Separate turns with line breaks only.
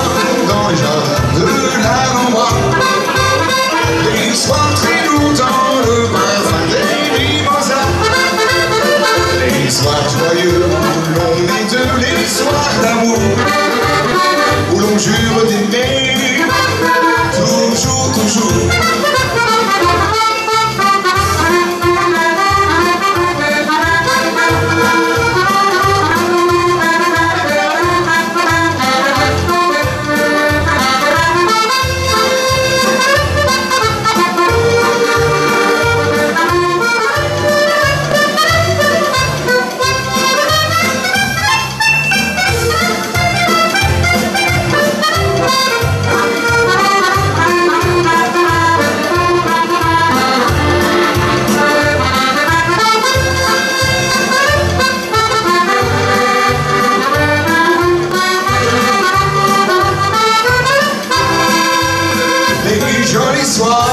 dans les jardins de l'Alhambra. Les soirs très lourds dans le parfum des mimosas. Les soirs joyeux où l'on est deux, les soirs d'amour où l'on jure d'aimer toujours, toujours. Jolis soirs